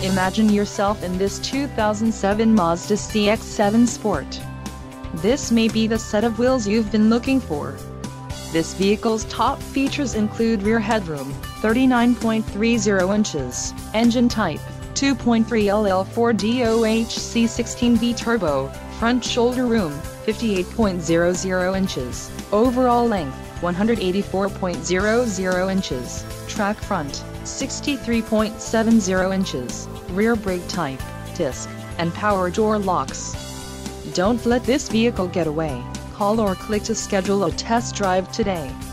Imagine yourself in this 2007 Mazda CX-7 Sport. This may be the set of wheels you've been looking for. This vehicle's top features include rear headroom, 39.30 inches, engine type, 2.3 LL4 DOHC 16V turbo, front shoulder room, 58.00 inches, overall length, 184.00 inches, track front, 63.70 inches, rear brake type, disc, and power door locks. Don't let this vehicle get away. Call or click to schedule a test drive today.